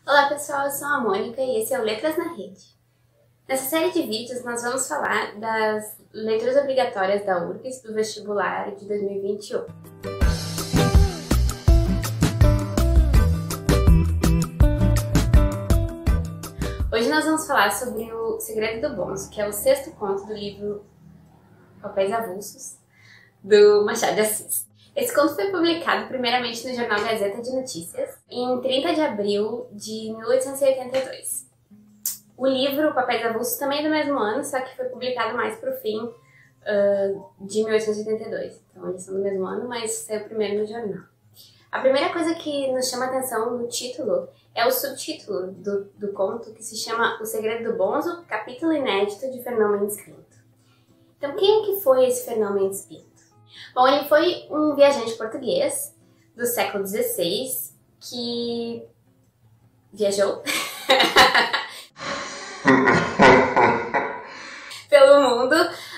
Olá pessoal, eu sou a Mônica e esse é o Letras na Rede. Nessa série de vídeos nós vamos falar das leituras obrigatórias da URGS do vestibular de 2021. Hoje nós vamos falar sobre O Segredo do Bonzo, que é o 6º conto do livro Papéis Avulsos, do Machado de Assis. Esse conto foi publicado primeiramente no jornal Gazeta de Notícias em 30 de abril de 1882. O livro Papéis Avulsos também é do mesmo ano, só que foi publicado mais pro fim de 1882. Então eles são do mesmo ano, mas saiu primeiro no jornal. A primeira coisa que nos chama a atenção no título é o subtítulo do conto, que se chama O Segredo do Bonzo, capítulo inédito de Fernão Mendes Pinto. Então quem é que foi esse Fernão Mendes Pinto? Bom, ele foi um viajante português do século XVI que viajou pelo mundo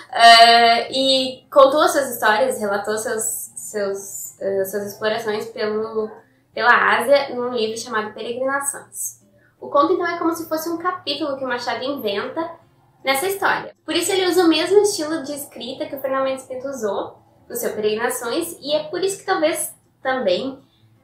e contou as suas histórias, relatou suas explorações pela Ásia num livro chamado Peregrinações. O conto então é como se fosse um capítulo que o Machado inventa nessa história. Por isso ele usa o mesmo estilo de escrita que o Fernão Mendes Pinto usou no seu Peregrinações, e é por isso que talvez também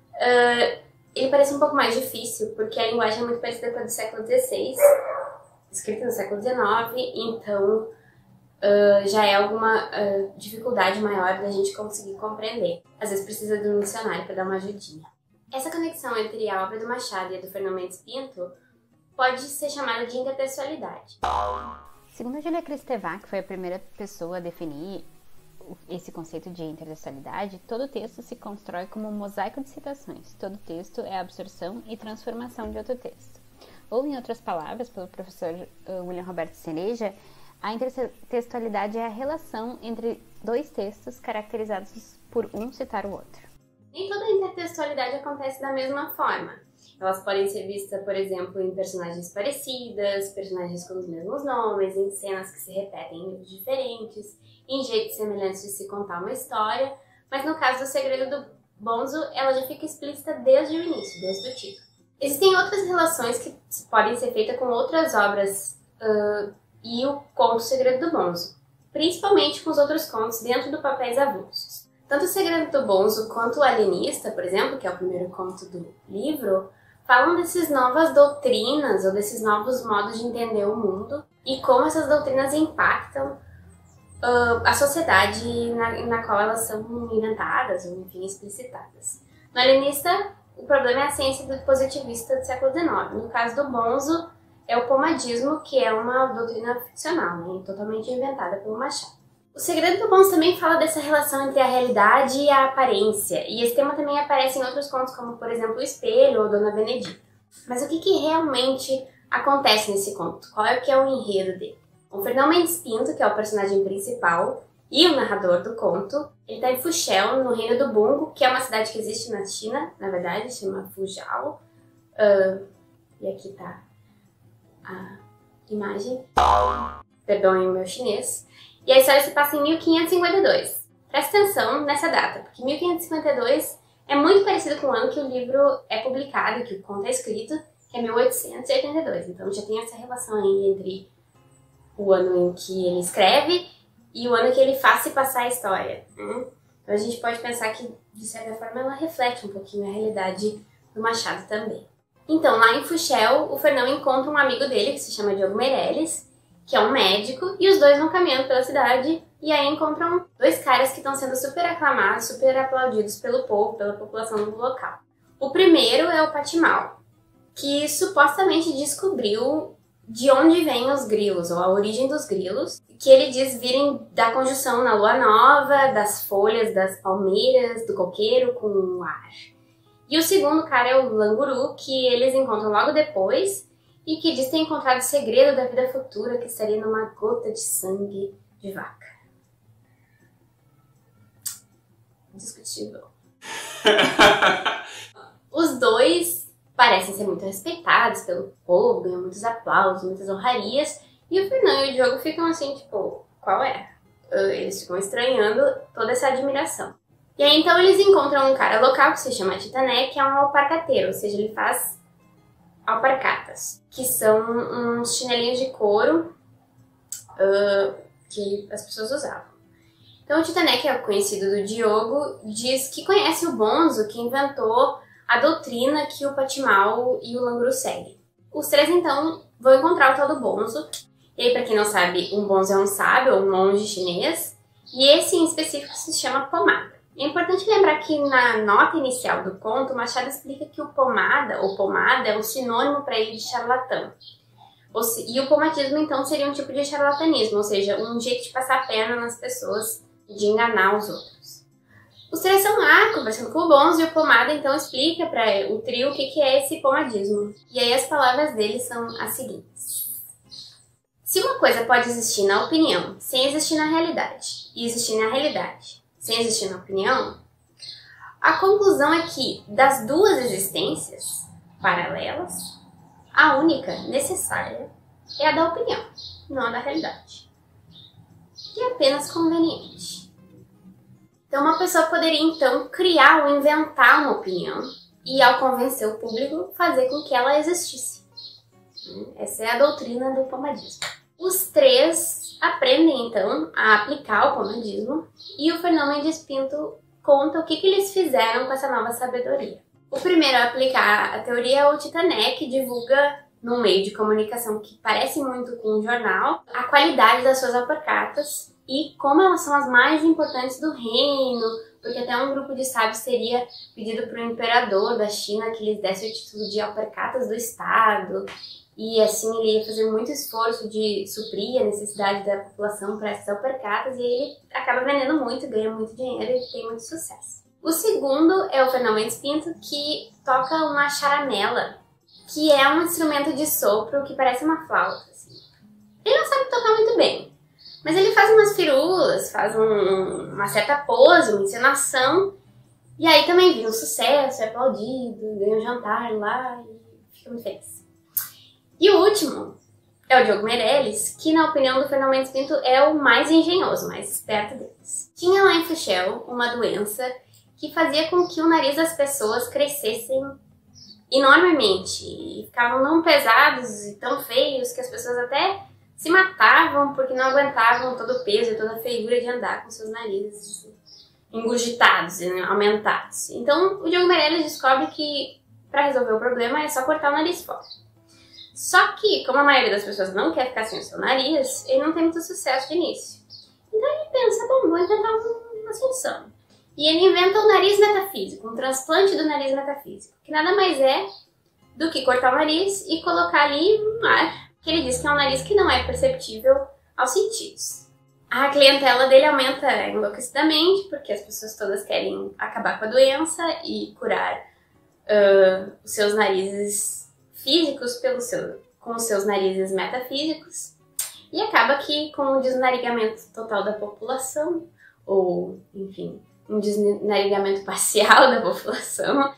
ele pareça um pouco mais difícil, porque a linguagem é muito parecida com a do século XVI, escrita no século XIX, então já é alguma dificuldade maior da gente conseguir compreender. Às vezes precisa de um dicionário para dar uma ajudinha. Essa conexão entre a obra do Machado e a do Fernão Mendes Pinto pode ser chamada de intertextualidade. Segundo Julia Kristeva, que foi a primeira pessoa a definir esse conceito de intertextualidade, todo texto se constrói como um mosaico de citações. Todo texto é a absorção e transformação de outro texto. Ou, em outras palavras, pelo professor William Roberto Cereja, a intertextualidade é a relação entre dois textos caracterizados por um citar o outro. Nem toda intertextualidade acontece da mesma forma. Elas podem ser vistas, por exemplo, em personagens parecidas, personagens com os mesmos nomes, em cenas que se repetem em livros diferentes, em jeitos semelhantes de se contar uma história, mas no caso do Segredo do Bonzo, ela já fica explícita desde o início, desde o título. Existem outras relações que podem ser feitas com outras obras e o conto Segredo do Bonzo, principalmente com os outros contos dentro do Papéis Avulsos. Tanto o Segredo do Bonzo quanto o Alienista, por exemplo, que é o primeiro conto do livro, falam dessas novas doutrinas ou desses novos modos de entender o mundo e como essas doutrinas impactam a sociedade na qual elas são inventadas ou, enfim, explicitadas. No Alienista, o problema é a ciência positivista do século XIX. No caso do Bonzo, é o pomadismo, que é uma doutrina ficcional, né, totalmente inventada pelo Machado. O Segredo do Bonzo também fala dessa relação entre a realidade e a aparência, e esse tema também aparece em outros contos, como, por exemplo, O Espelho ou Dona Benedita. Mas o que realmente acontece nesse conto? Qual é o enredo dele? O Fernão Mendes Pinto, que é o personagem principal e o narrador do conto, ele está em Fushel, no reino do Bungo, que é uma cidade que existe na China, na verdade, chama Fuzhou. E aqui está a imagem. Perdoem o meu chinês. E a história se passa em 1552. Presta atenção nessa data, porque 1552 é muito parecido com o ano que o livro é publicado, que o conto é escrito, que é 1882. Então já tem essa relação aí entre o ano em que ele escreve e o ano que ele faz se passar a história. Então a gente pode pensar que, de certa forma, ela reflete um pouquinho a realidade do Machado também. Então, lá em Fushel, o Fernão encontra um amigo dele, que se chama Diogo Meirelles, que é um médico, e os dois vão caminhando pela cidade e aí encontram dois caras que estão sendo super aclamados, super aplaudidos pelo povo, pela população do local. O primeiro é o Patimal, que supostamente descobriu de onde vêm os grilos, ou a origem dos grilos, que ele diz virem da conjunção na lua nova, das folhas das palmeiras, do coqueiro com o ar. E o segundo cara é o Languru, que eles encontram logo depois, e que diz ter encontrado o segredo da vida futura, que estaria numa gota de sangue de vaca. Discutível. Os dois parecem ser muito respeitados pelo povo, ganham muitos aplausos, muitas honrarias, e o Fernão e o Diogo ficam assim, tipo, qual é? Eles ficam estranhando toda essa admiração. E aí então eles encontram um cara local que se chama Titané, que é um alparcateiro, ou seja, ele faz alpargatas, que são uns chinelinhos de couro que as pessoas usavam. Então o Titané, que é o conhecido do Diogo, diz que conhece o Bonzo, que inventou a doutrina que o Patimal e o Languru seguem. Os três, então, vão encontrar o tal do Bonzo. E aí, pra quem não sabe, um Bonzo é um sábio, ou um monge chinês, e esse em específico se chama pomada. É importante lembrar que na nota inicial do conto, Machado explica que o pomada, ou pomada, é um sinônimo para ele de charlatão. E o pomadismo, então, seria um tipo de charlatanismo, ou seja, um jeito de passar a perna nas pessoas, de enganar os outros. Os três são lá, conversando com o Bonzo, e o pomada, então, explica para o trio o que é esse pomadismo. E aí as palavras dele são as seguintes. Se uma coisa pode existir na opinião, sem existir na realidade, e existir na realidade, sem existir na opinião, a conclusão é que, das duas existências paralelas, a única necessária é a da opinião, não a da realidade. E é apenas conveniente. Então, uma pessoa poderia, então, criar ou inventar uma opinião e, ao convencer o público, fazer com que ela existisse. Essa é a doutrina do pomadismo. Os três aprendem, então, a aplicar o pomadismo e o Fernão Mendes Pinto conta o que eles fizeram com essa nova sabedoria. O primeiro a aplicar a teoria é o Titané, que divulga num meio de comunicação que parece muito com um jornal a qualidade das suas alpargatas e como elas são as mais importantes do reino, porque até um grupo de sábios teria pedido para o imperador da China que lhes desse o título de alpargatas do Estado. E assim ele ia fazer muito esforço de suprir a necessidade da população para essas alpargatas e ele acaba vendendo muito, ganha muito dinheiro e tem muito sucesso. O segundo é o Fernão Mendes Pinto, que toca uma charamela, que é um instrumento de sopro que parece uma flauta. Assim. Ele não sabe tocar muito bem, mas ele faz umas firulas, faz uma certa pose, uma encenação, e aí também vira um sucesso, é aplaudido, ganha um jantar lá e fica muito feliz. E o último é o Diogo Meirelles, que na opinião do Fernão Mendes Pinto é o mais engenhoso, mais esperto deles. Tinha lá em Fuchel uma doença que fazia com que o nariz das pessoas crescessem enormemente e ficavam tão pesados e tão feios que as pessoas até se matavam porque não aguentavam todo o peso e toda a feiura de andar com seus narizes engurgitados e aumentados. Então o Diogo Meirelles descobre que para resolver o problema é só cortar o nariz fora. Só que, como a maioria das pessoas não quer ficar sem o seu nariz, ele não tem muito sucesso de início. Então ele pensa, bom, vou inventar uma solução. E ele inventa o nariz metafísico, um transplante do nariz metafísico, que nada mais é do que cortar o nariz e colocar ali um ar, que ele diz que é um nariz que não é perceptível aos sentidos. A clientela dele aumenta enlouquecidamente, porque as pessoas todas querem acabar com a doença e curar os seus narizes físicos com os seus narizes metafísicos. E acaba que com o desnarigamento total da população, ou, enfim, um desnarigamento parcial da população,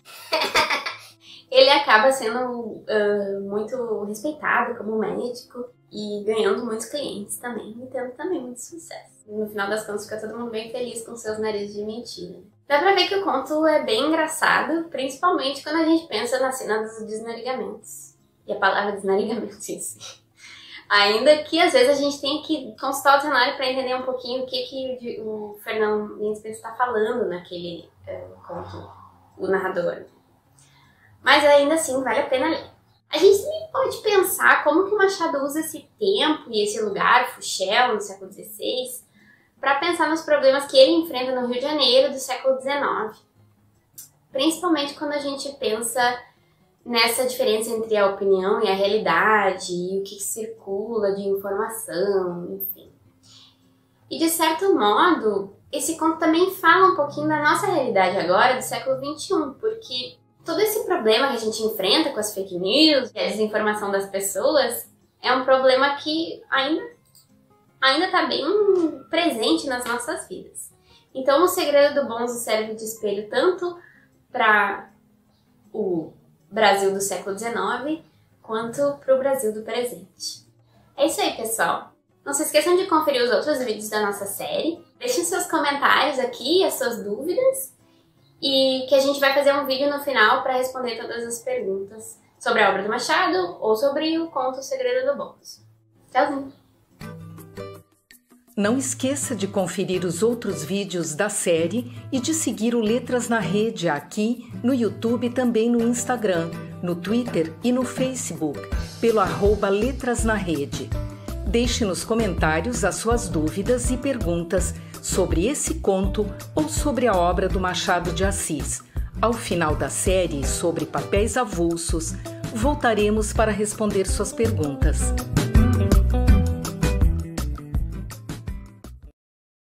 ele acaba sendo muito respeitado como médico e ganhando muitos clientes também, e tendo também muito sucesso. No final das contas, fica todo mundo bem feliz com seus narizes de mentira. Dá pra ver que o conto é bem engraçado, principalmente quando a gente pensa na cena dos desnarigamentos. E a palavra desnarigamento em si. Ainda que às vezes a gente tenha que consultar o dicionário para entender um pouquinho o que o Fernão Mendes Pinto está falando naquele conto, o narrador. Mas ainda assim vale a pena ler. A gente também pode pensar como que o Machado usa esse tempo e esse lugar, Fuchel, no século XVI, para pensar nos problemas que ele enfrenta no Rio de Janeiro do século XIX. Principalmente quando a gente pensa nessa diferença entre a opinião e a realidade, e o que circula de informação, enfim. E de certo modo, esse conto também fala um pouquinho da nossa realidade agora, do século XXI, porque todo esse problema que a gente enfrenta com as fake news e a desinformação das pessoas é um problema que ainda está bem presente nas nossas vidas. Então o segredo do Bonzo serve de espelho tanto para o Brasil do século XIX quanto para o Brasil do presente. É isso aí, pessoal. Não se esqueçam de conferir os outros vídeos da nossa série. Deixem seus comentários aqui, as suas dúvidas, e que a gente vai fazer um vídeo no final para responder todas as perguntas sobre a obra do Machado ou sobre o conto O Segredo do Bolso. Tchauzinho! Não esqueça de conferir os outros vídeos da série e de seguir o Letras na Rede aqui no YouTube e também no Instagram, no Twitter e no Facebook, pelo @letrasnarede. Deixe nos comentários as suas dúvidas e perguntas sobre esse conto ou sobre a obra do Machado de Assis. Ao final da série sobre papéis avulsos, voltaremos para responder suas perguntas.